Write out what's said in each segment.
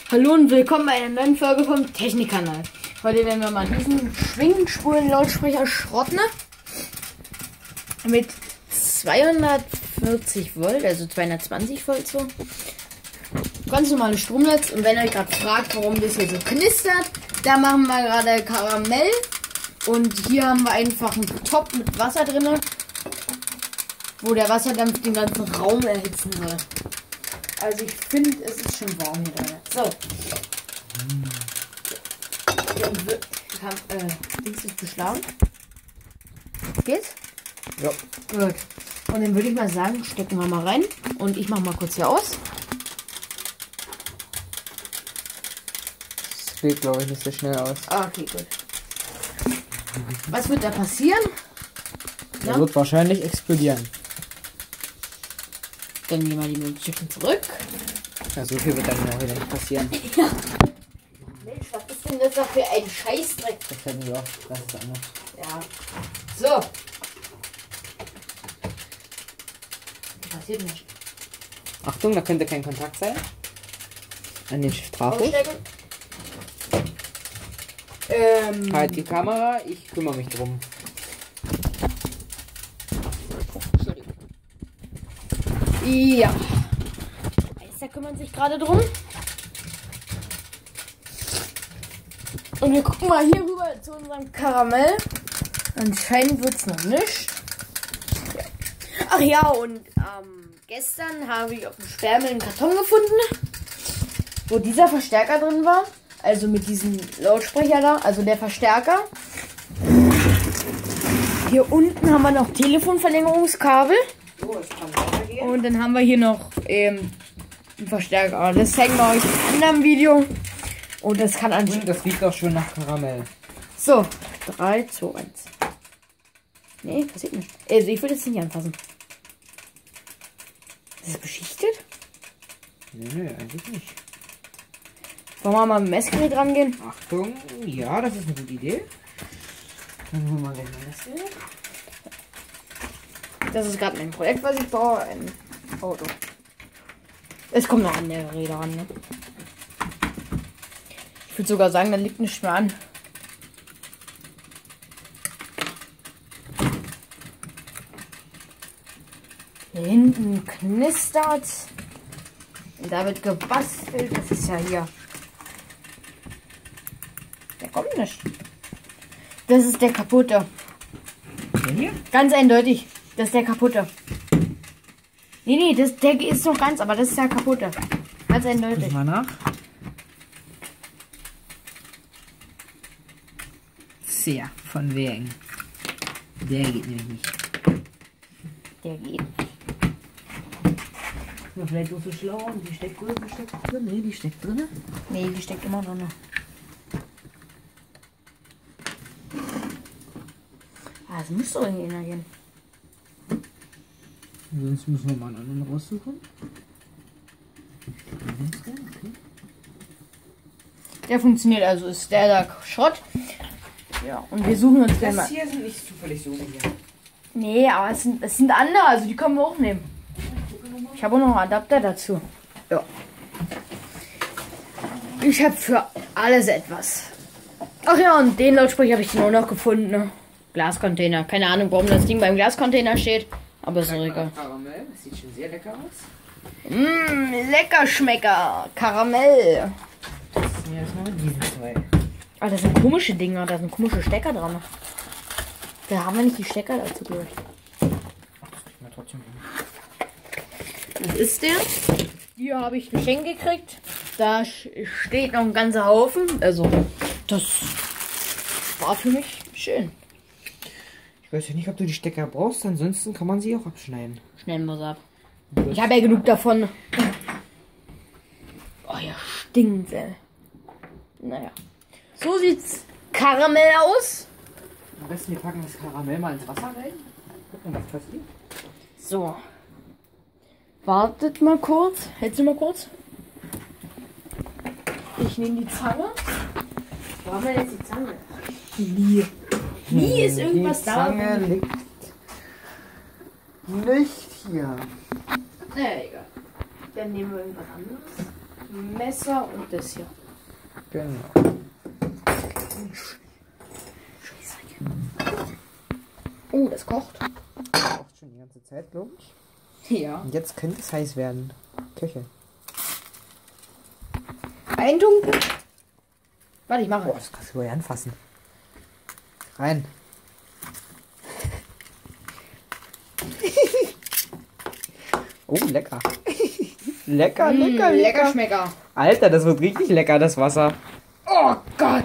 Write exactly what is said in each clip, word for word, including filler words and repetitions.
Hallo und willkommen bei einer neuen Folge vom Technikkanal. Heute werden wir mal diesen Schwingspulen-Lautsprecher schrotten. Mit zweihundertvierzig Volt, also zweihundertzwanzig Volt so. Ganz normales Stromnetz. Und wenn ihr euch gerade fragt, warum das hier so knistert, da machen wir gerade Karamell. Und hier haben wir einfach einen Topf mit Wasser drin, wo der Wasserdampf den ganzen Raum erhitzen soll. Also ich finde, es ist schon warm hier drin. So. Ich habe äh, Dings ist beschlagen. Geht's? Ja. Gut. Und dann würde ich mal sagen, stecken wir mal rein. Und ich mache mal kurz hier aus. Das geht, glaube ich, nicht so schnell aus. Okay, gut. Was wird da passieren? Er Ja? wird wahrscheinlich explodieren. Dann nehmen wir die Milchchicken zurück. Ja, so viel wird dann auch wieder nicht passieren. Ja. Mensch, was ist denn das da für ein Scheißdreck? Das hätten wir auch. Das ist anders. Ja. So. Passiert nicht. Achtung, da könnte kein Kontakt sein. An den Trafo. Ausstecken. Ähm. Halt die Kamera, ich kümmere mich drum. Ja. Meister kümmern sich gerade drum. Und wir gucken mal hier rüber zu unserem Karamell. Anscheinend wird es noch nicht. Ja. Ach ja, und ähm, gestern habe ich auf dem Sperrmüll einen Karton gefunden, wo dieser Verstärker drin war. Also mit diesem Lautsprecher da, also der Verstärker. Hier unten haben wir noch Telefonverlängerungskabel. So, es kann weitergehen. Und dann haben wir hier noch ähm, einen Verstärker. Das zeigen wir euch in einem anderen Video. Und das kann an. Und das riecht auch schon nach Karamell. So, drei, zwei, eins. Nee, passiert nicht. Also ich will das nicht anfassen. Ist das beschichtet? Nee, nee, eigentlich nicht. Wollen wir mal mit dem Messgerät rangehen? Achtung, ja, das ist eine gute Idee. Dann holen wir gleich mal das hier. Das ist gerade mein Projekt, was ich baue. Ein Auto. Es kommt noch an der Räder ran, ne? Ich würde sogar sagen, da liegt nicht mehr an. Hier hinten knistert. Und da wird gebastelt. Das ist ja hier. Der kommt nicht. Das ist der kaputte. Der hier? Ganz eindeutig. Das ist der kaputte. Nee, nee, das, der ist noch ganz, aber das ist der kaputte. Ganz eindeutig. Mal nach. Sehr, von wegen. Der geht nämlich nicht. Der geht. Ja, vielleicht auch so schlau und die Steckdose steckt drin. Nee, die steckt drin. Nee, die steckt immer drin. Ah, das muss doch irgendwie gehen. Sonst müssen wir mal einen anderen raussuchen. Der funktioniert, also ist der da Schrott. Ja, und wir suchen uns den mal. Das hier sind nicht zufällig so hier. Nee, aber es sind, es sind andere, also die können wir auch nehmen. Ich habe auch noch einen Adapter dazu. Ja. Ich habe für alles etwas. Ach ja, und den Lautsprecher habe ich den auch noch gefunden. Ne? Glascontainer. Keine Ahnung, warum das Ding beim Glascontainer steht. Aber ist doch egal. Karamell, das sieht schon sehr lecker aus. Mmm, lecker Schmecker. Karamell. Das sind ja erstmal diese zwei. Ah, das sind komische Dinger. Da sind komische Stecker dran. Da haben wir nicht die Stecker dazu, glaube ich. Ach, das kriegen wir trotzdem hin. Das ist der. Hier habe ich Geschenk gekriegt. Da steht noch ein ganzer Haufen. Also, das war für mich schön. Ich weiß ja nicht, ob du die Stecker brauchst, ansonsten kann man sie auch abschneiden. Schneiden wir es ab. Ich habe ja genug davon. Oh ja, stinkt, ey. Naja. So sieht's Karamell aus. Am besten wir packen das Karamell mal ins Wasser rein. Gucken, was passiert. So. Wartet mal kurz. Hältst du mal kurz? Ich nehme die Zange. Wo haben wir jetzt die Zange? Nie. Nie ist irgendwas die da. Zange liegt nicht hier. Naja, egal. Dann nehmen wir irgendwas anderes. Messer und das hier. Genau. Oh, das kocht. Kocht schon die ganze Zeit, glaube ich. Ja. Und jetzt könnte es heiß werden. Köche. Eintunken. Warte, ich mache. Boah, das kannst du ja anfassen. Rein. Oh, lecker. lecker, Mm, lecker, lecker Schmecker. Alter, das wird richtig lecker, das Wasser. Oh Gott.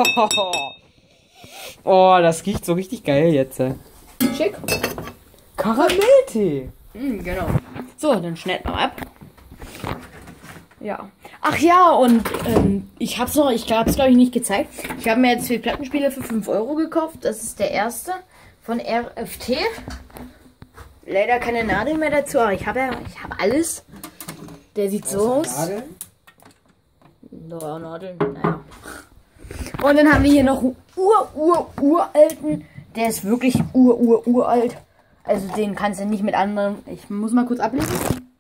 Oh, das riecht so richtig geil jetzt. Schick. Karamelltee. Mm, genau. So, dann schneiden wir ab. Ja. Ach ja, und ähm, ich hab's noch, ich hab's glaube ich nicht gezeigt. Ich habe mir jetzt zwei Plattenspieler für fünf Euro gekauft. Das ist der erste von R F T. Leider keine Nadeln mehr dazu, aber ich habe ja, ich habe alles. Der sieht so aus. Nadeln? No, Nadeln, naja. Und dann haben wir hier noch einen ur, ur, uralten. Der ist wirklich ur, ur, uralt. Also den kannst du nicht mit anderen. Ich muss mal kurz ablesen.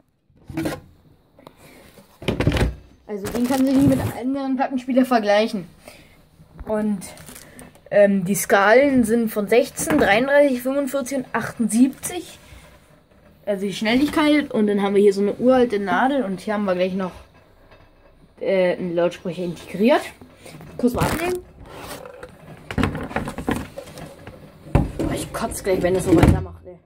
Also den kannst du nicht mit anderen Plattenspielern vergleichen. Und ähm, die Skalen sind von sechzehn, dreiunddreißig, fünfundvierzig und achtundsiebzig. Also die Schnelligkeit. Und dann haben wir hier so eine uralte Nadel. Und hier haben wir gleich noch äh, einen Lautsprecher integriert. Kurz mal ablegen. Ich kotze gleich, wenn es so weitermacht. Ey.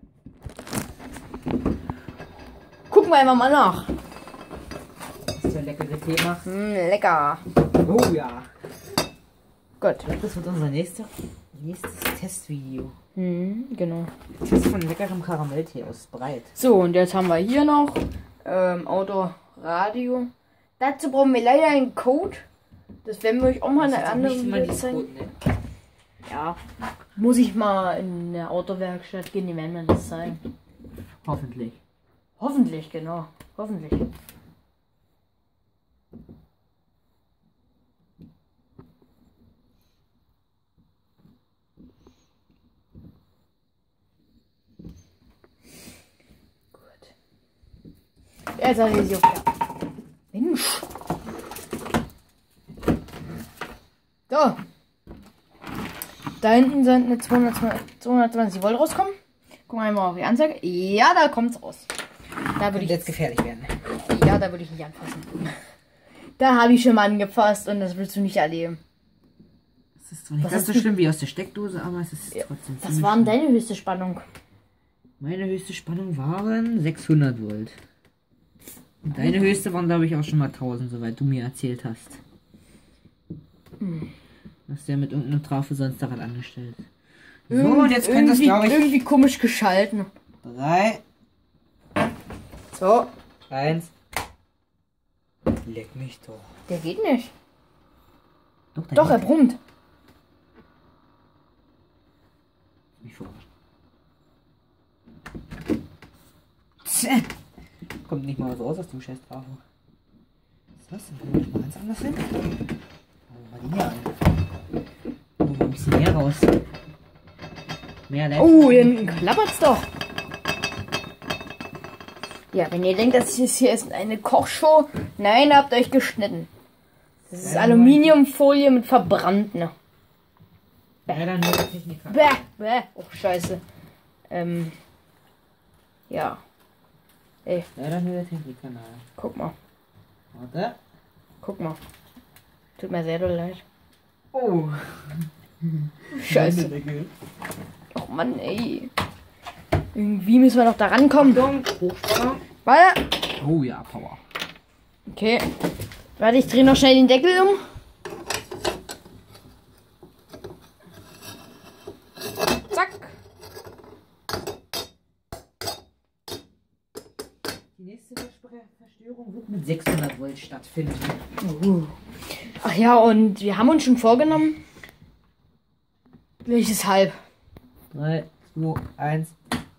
Gucken wir einfach mal nach. Das ist der leckere Tee macht. Mm, lecker. Oh ja. Gut. Das wird unser nächster, nächstes Testvideo. Mhm, genau. Test von leckerem Karamelltee aus Breit. So, und jetzt haben wir hier noch ähm, Autoradio. Dazu brauchen wir leider einen Code. Das werden wir euch auch mal in einer anderen Video zeigen. Ja, muss ich mal in der Autowerkstatt gehen, die werden mir das zeigen. Hoffentlich. Hoffentlich, genau. Hoffentlich. Gut. Jetzt habe ich sie auf. Mensch. So. Da hinten sind eine zweihundertzwanzig Volt rauskommen. Gucken wir mal auf die Anzeige. Ja, da kommt's raus. Da würde ich jetzt gefährlich werden. Ja, da würde ich nicht anfassen. Da habe ich schon mal angefasst und das willst du nicht erleben. Das ist zwar nicht Was ganz so hast du- schlimm wie aus der Steckdose, aber es ist trotzdem Was ziemlich war denn schlimm. deine höchste Spannung? Meine höchste Spannung waren sechshundert Volt. Und deine höchste waren, glaube ich, auch schon mal tausend, soweit du mir erzählt hast. Hm. Was der mit irgendeinem Trafo sonst daran angestellt. So, Irgend- und jetzt könnte das, irgendwie, glaube ich, irgendwie komisch geschalten. drei, So, eins. Leck mich doch. der geht nicht. Doch, der Doch, er geht. brummt. Mich verarscht. Tja. Kommt nicht mal was raus aus dem scheiß Trafo. Was ist das denn? Kann ich mal ganz anders hin? Oh, war die hier an? Oh, ein bisschen mehr raus. Mehr Leid. Oh, hier hinten klappert's doch. Ja, wenn ihr denkt, das hier ist eine Kochshow, nein, habt euch geschnitten. Das ist Ja, Aluminiumfolie mit verbrannt, ne? Leider nur der Techniker. Bäh, bäh. Oh, scheiße. Ähm, ja. Ey, Leider nur der Technikkanal. guck mal. Warte. Guck mal. Tut mir sehr doll leid. Oh. Scheiße. Oh Mann, ey. Irgendwie müssen wir noch da rankommen. Hochspannung. Warte. Oh ja, Power. Okay. Warte, ich drehe noch schnell den Deckel um. Zack. Die nächste Verstörung wird mit sechshundert Volt stattfinden. Uh. Ach ja, und wir haben uns schon vorgenommen. Welches halb? drei, zwei, eins.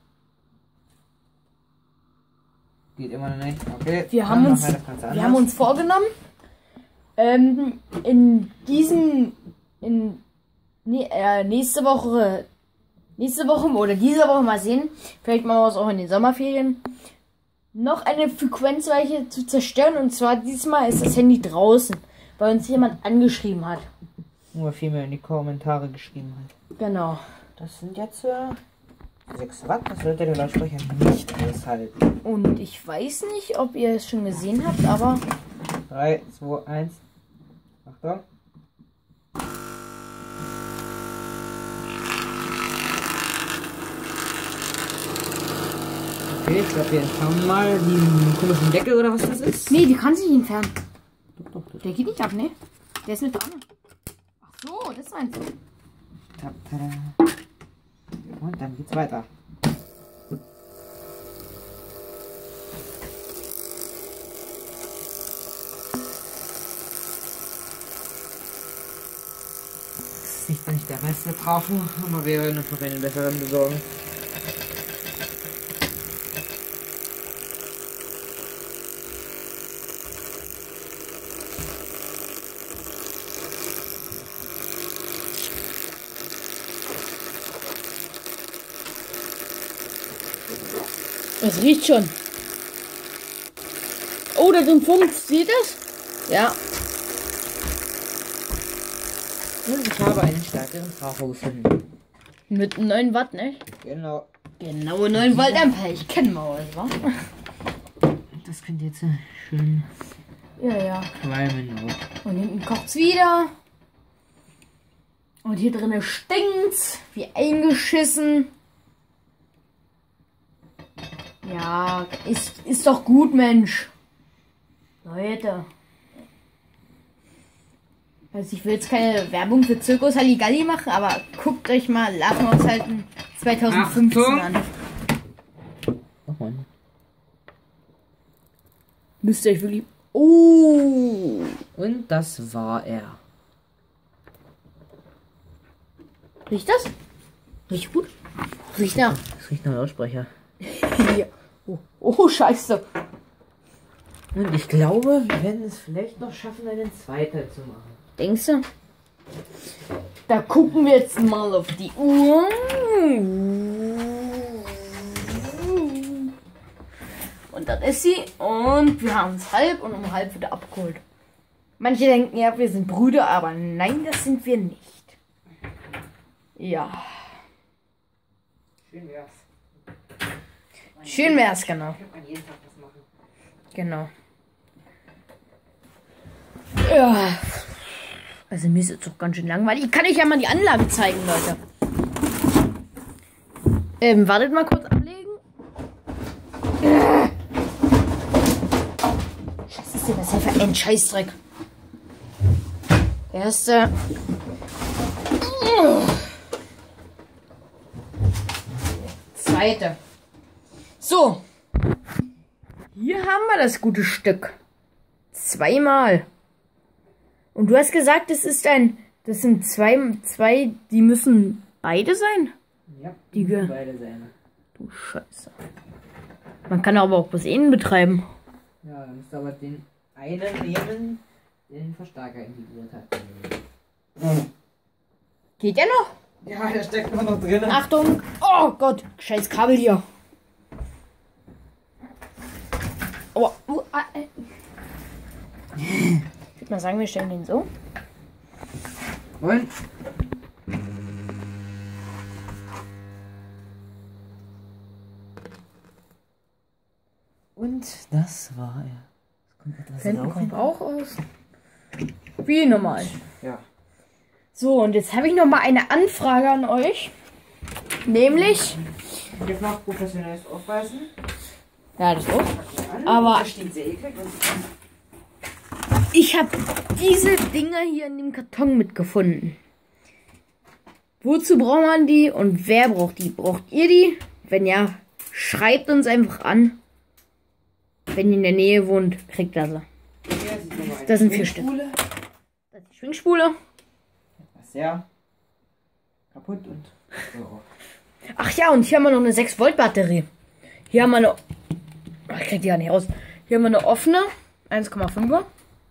Geht immer noch nicht. Okay. Wir dann haben machen uns, wir das ganz wir anders. haben uns vorgenommen, ähm, in diesen, in nee, äh, nächste Woche, nächste Woche oder diese Woche mal sehen, vielleicht machen wir es auch in den Sommerferien, noch eine Frequenzweiche zu zerstören. Und zwar diesmal ist das Handy draußen, weil uns jemand angeschrieben hat. Nur vielmehr in die Kommentare geschrieben hat. Genau. Das sind jetzt äh, sechs Watt, das sollte der Lautsprecher nicht aushalten. Und ich weiß nicht, ob ihr es schon gesehen habt, aber... drei, zwei, eins. Achtung. Okay, ich glaube, wir entfernen mal den komischen Deckel oder was das ist. Nee, die kann sich nicht entfernen. Doch, doch, doch. Der geht nicht ab, ne? Der ist nicht dran. Ach so, das meinst du. Tada. Und dann geht's weiter. Das ist nicht der beste Trafo, aber wir werden uns noch einen besseren besorgen. Es riecht schon. Oh, da drin funkt. Seht ihr das? Ja. Und ich habe einen stärkeren Trafo gefunden. Mit neun Watt, ne? Genau. Genau, neun Volt Ampere. Ich kenne mal was, wa? Das könnte jetzt schön Ja, ja. qualmen auch. Und hinten kocht's wieder. Und hier drinnen stinkt's. Wie eingeschissen. Ja, ist, ist doch gut, Mensch. Leute. Also ich will jetzt keine Werbung für Zirkus Halligalli machen, aber guckt euch mal Lachen aushalten zwanzig fünfzehn Achtung. an. Oh Mann. Müsst ihr euch wirklich... Oh! Und das war er. Riecht das? Riecht gut? Riecht nach. Das riecht nach Lautsprecher. Ja. Oh, oh, scheiße. Und ich glaube, wir werden es vielleicht noch schaffen, einen zweiten zu machen. Denkst du? Da gucken wir jetzt mal auf die Uhr. Und dann ist sie. Und wir haben es halb und um halb wieder abgeholt. Manche denken ja, wir sind Brüder, aber nein, das sind wir nicht. Ja. Schön wär's. Schön wär's, genau. Könnte man jeden Tag was machen. Genau. Ja. Also mir ist jetzt doch ganz schön langweilig. Ich kann euch ja mal die Anlage zeigen, Leute. Ähm, wartet mal kurz ablegen. Was ist denn das hier für ein Scheißdreck? Erste. Zweite. So. Hier haben wir das gute Stück. Zweimal. Und du hast gesagt, das ist ein, das sind zwei, zwei, die müssen beide sein? Ja, die müssen ge- beide sein. Du Scheiße. Man kann aber auch bloß einen betreiben. Ja, dann musst du aber den einen nehmen, der den Verstärker integriert hat. Geht ja noch? Ja, der steckt immer noch drin. Achtung! Oh Gott, scheiß Kabel hier. Oh, uh, ah, äh. Ich würde mal sagen, wir stellen den so. Und? Und das war er. Es kommt etwas Hinten Rauch kommt hin. auch aus. Wie normal. Ja. So, und jetzt habe ich noch mal eine Anfrage an euch. Nämlich... Jetzt noch professionelles Aufweisen. Ja, das auch. An. Aber- Das steht sehr eklig. Und Ich habe diese Dinger hier in dem Karton mitgefunden. Wozu braucht man die und wer braucht die? Braucht ihr die? Wenn ja, schreibt uns einfach an. Wenn ihr in der Nähe wohnt, kriegt ihr sie. hier sieht man mal eine Das sind vier Stück. Schwingspule. Das ist die Schwingspule. Etwas sehr kaputt und so. Ach ja, und hier haben wir noch eine sechs Volt Batterie. Hier haben wir eine... Ach, ich krieg die gar nicht raus. Hier haben wir eine offene eins Komma fünfer.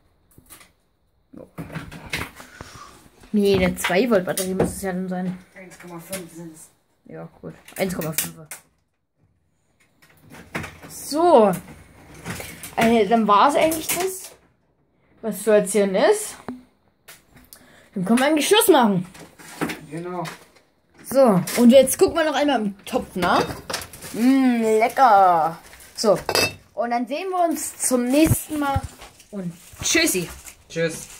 Nee, eine zwei Volt Batterie muss es ja dann sein. eins Komma fünf sind es. Ja, gut. eins Komma fünf. So. Äh, dann war es eigentlich das, was zu erzählen ist. Dann können wir eigentlich Schluss machen. Genau. So, und jetzt gucken wir noch einmal im Topf nach. Mmm, lecker. So, und dann sehen wir uns zum nächsten Mal. Und tschüssi. Tschüss.